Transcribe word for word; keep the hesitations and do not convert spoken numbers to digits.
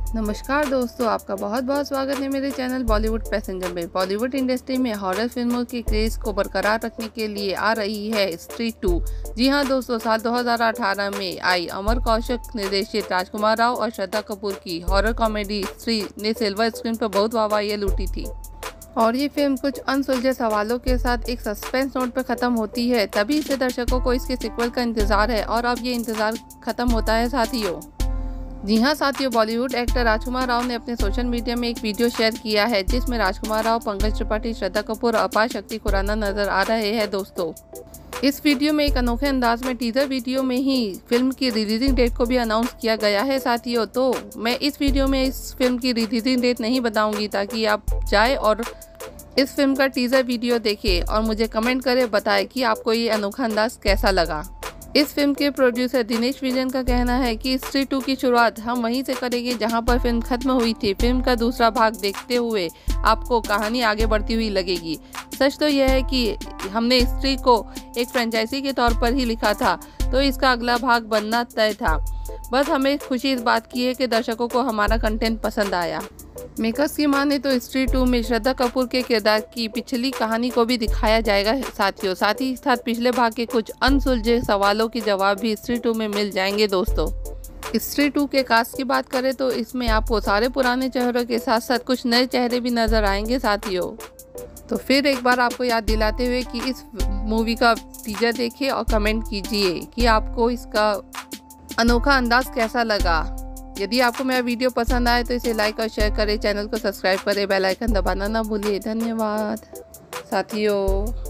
नमस्कार दोस्तों, आपका बहुत बहुत स्वागत है मेरे चैनल बॉलीवुड पैसेंजर में। बॉलीवुड इंडस्ट्री में हॉरर फिल्मों के क्रेज को बरकरार रखने के लिए आ रही है स्त्री टू। जी हां दोस्तों, साल दो हज़ार अठारह में आई अमर कौशिक निर्देशित राजकुमार राव और श्रद्धा कपूर की हॉरर कॉमेडी स्त्री ने सिल्वर स्क्रीन पर बहुत वाहवाही लूटी थी। और ये फिल्म कुछ अनसुलझे सवालों के साथ एक सस्पेंस नोट पर ख़त्म होती है, तभी से दर्शकों को इसके सीक्वल का इंतज़ार है और अब ये इंतज़ार ख़त्म होता है साथियों। जी हाँ साथियों, बॉलीवुड एक्टर राजकुमार राव ने अपने सोशल मीडिया में एक वीडियो शेयर किया है जिसमें राजकुमार राव, पंकज त्रिपाठी, श्रद्धा कपूर और अपार शक्ति खुराना नजर आ रहे हैं दोस्तों। इस वीडियो में एक अनोखे अंदाज में टीजर वीडियो में ही फिल्म की रिलीजिंग डेट को भी अनाउंस किया गया है साथियों। तो मैं इस वीडियो में इस फिल्म की रिलीजिंग डेट नहीं बताऊंगी ताकि आप जाए और इस फिल्म का टीजर वीडियो देखें और मुझे कमेंट करें, बताएं कि आपको ये अनोखा अंदाज कैसा लगा। इस फिल्म के प्रोड्यूसर दिनेश विजन का कहना है कि स्त्री टू की शुरुआत हम वहीं से करेंगे जहां पर फिल्म खत्म हुई थी। फिल्म का दूसरा भाग देखते हुए आपको कहानी आगे बढ़ती हुई लगेगी। सच तो यह है कि हमने स्त्री को एक फ्रेंचाइजी के तौर पर ही लिखा था, तो इसका अगला भाग बनना तय था। बस हमें खुशी इस बात की है कि दर्शकों को हमारा कंटेंट पसंद आया। मेकर्स की माने तो स्त्री टू में श्रद्धा कपूर के किरदार की पिछली कहानी को भी दिखाया जाएगा साथियों। साथ ही साथ पिछले भाग के कुछ अनसुलझे सवालों के जवाब भी स्त्री टू में मिल जाएंगे दोस्तों। स्त्री टू के कास्ट की बात करें तो इसमें आपको सारे पुराने चेहरों के साथ साथ कुछ नए चेहरे भी नजर आएंगे साथियों। तो फिर एक बार आपको याद दिलाते हुए कि इस मूवी का टीजर देखिए और कमेंट कीजिए कि आपको इसका अनोखा अंदाज कैसा लगा। यदि आपको मेरा वीडियो पसंद आए तो इसे लाइक और शेयर करें, चैनल को सब्सक्राइब करें, बेल आइकन दबाना ना भूलिए। धन्यवाद साथियों।